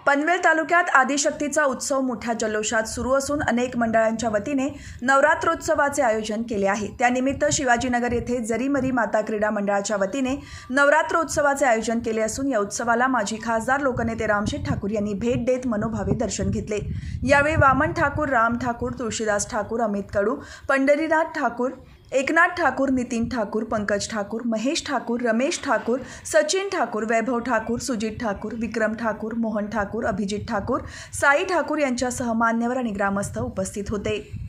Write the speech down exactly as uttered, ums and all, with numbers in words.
पनवेल तालुक्यात आदिशक्तीचा उत्सव मोठ्या जल्लोषात सुरू असून अनेक मंडळांच्या वतीने नवरात्रोत्सवाचे आयोजन केले आहे। त्यानिमित्त शिवाजीनगर येथे जरीमरी माता क्रीडा मंडळाच्या वतीने नवरात्रोत्सवाचे आयोजन केले असून या उत्सवाला माजी खासदार लोकनेते रामशेठ ठाकूर यांनी भेट देत मनोभावे दर्शन घेतले। यावेळी वामन ठाकूर, राम ठाकूर, तुळशीदास ठाकूर, अमित कडू, पंढरीनाथ ठाकूर, एकनाथ ठाकूर, नितीन ठाकूर, पंकज ठाकूर, महेश ठाकूर, रमेश ठाकूर, सचिन ठाकूर, वैभव ठाकूर, सुजित ठाकूर, विक्रम ठाकूर, मोहन ठाकूर, अभिजित ठाकूर, साई ठाकूर यांच्यासह मान्यवर आणि ग्रामस्थ उपस्थित होते।